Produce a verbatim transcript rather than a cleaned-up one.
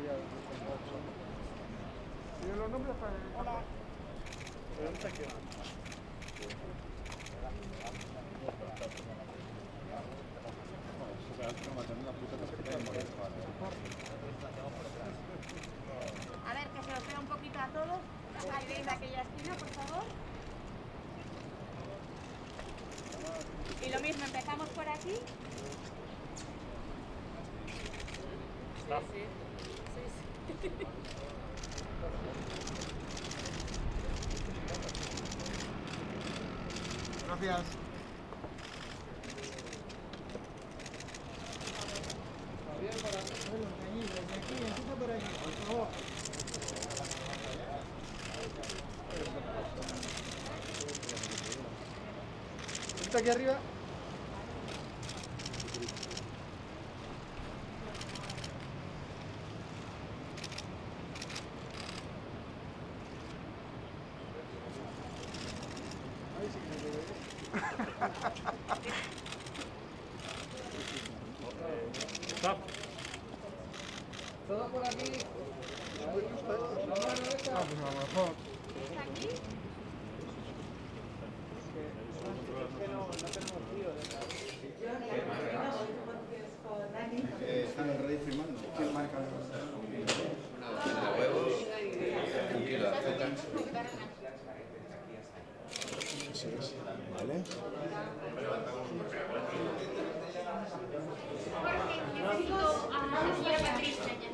¿Tiene los nombres para...? Hola. A ver, que se os vea un poquito a todos. Salid de aquella esquina, por favor. Y lo mismo, empezamos por aquí. Sí, sí. Sí, sí. Gracias. Javier, para... Bueno, de allí, desde aquí, empieza por aquí, por favor. ¿Está aquí arriba? Ahí sí que se ve. Stop. Todo por aquí. La mano esta. Ah, pues a lo mejor. ¿Es aquí? Es que no, no tenemos tío de la... ¿Están en redes firmando? ¿Quién marca los Una docena de huevos, un kilo de azúcar. Eso es, ¿vale? Porque necesito a la señora Patricia.